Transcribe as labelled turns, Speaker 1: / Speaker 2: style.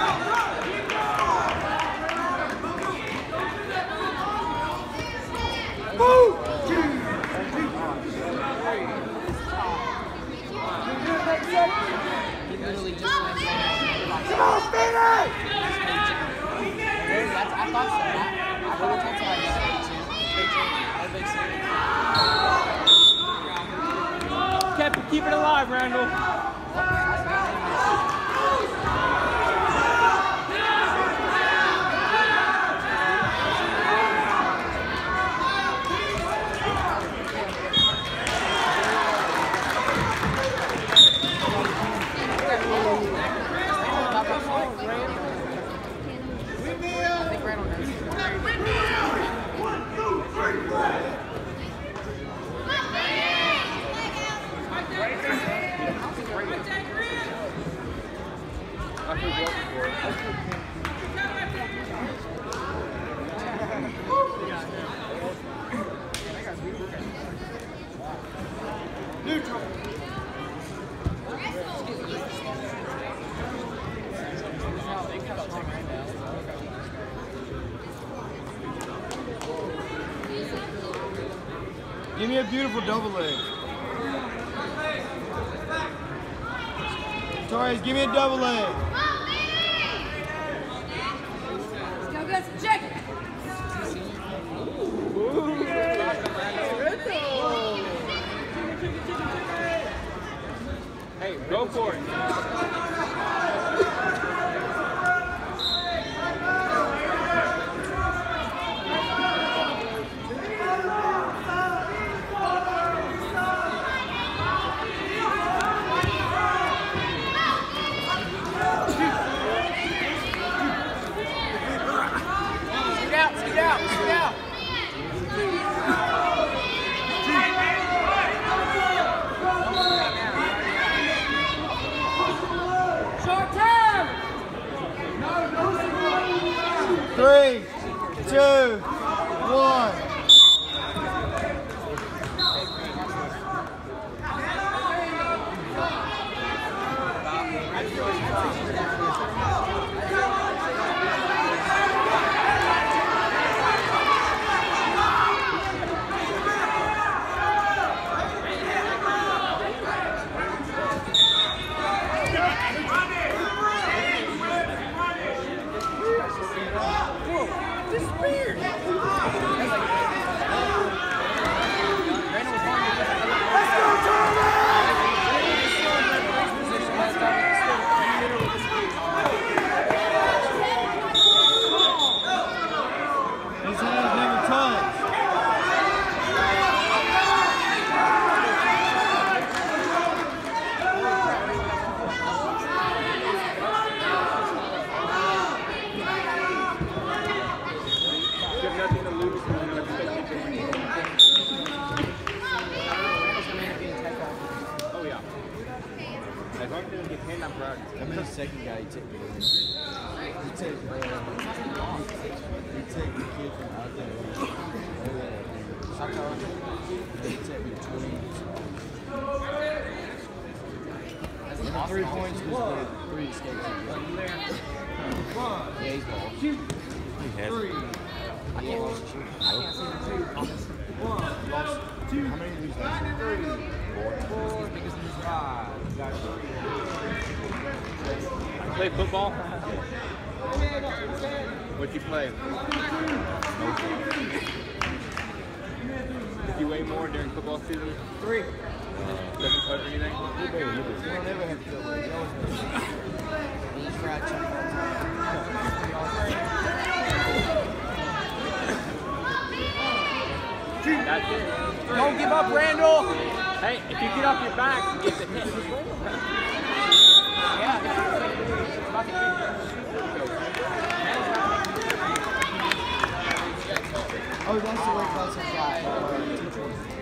Speaker 1: He literally just went down.
Speaker 2: Come on, Phoenix!
Speaker 1: I thought so. I really thought so.
Speaker 3: Keep it alive, Randall.
Speaker 2: Neutral. Give me a beautiful double leg. Torres, give me a double leg.
Speaker 4: Let's go get some chicken.
Speaker 3: Hey, go for it.
Speaker 1: Scoot out.
Speaker 4: Short time.
Speaker 2: 3, 2, 1. His hands never touch.
Speaker 3: You have nothing to lose. Oh yeah. As long as they don't get pinned, I'm proud.
Speaker 2: I'm the second guy you take the kid from out there. You take the 20. And the 3 points was the 3 escapes. Yeah, he's ball.
Speaker 5: He has
Speaker 2: 3.
Speaker 1: I can't see the
Speaker 2: 1, 2. How many of these left? 3, 4.
Speaker 1: because of his
Speaker 2: 5.
Speaker 3: Play football? What you play? Did you weigh more during football season?
Speaker 2: 3.
Speaker 3: Doesn't cut or anything?
Speaker 2: You don't ever have to feel like you always
Speaker 1: He's fried chicken.
Speaker 3: That's it.
Speaker 1: Don't give up, Randall.
Speaker 3: Hey, if you get off your back, you get the hit.
Speaker 2: Oh, that's the way class is